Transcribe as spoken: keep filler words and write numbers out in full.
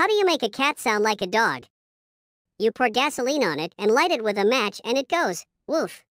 How do you make a cat sound like a dog? You pour gasoline on it and light it with a match and it goes, woof.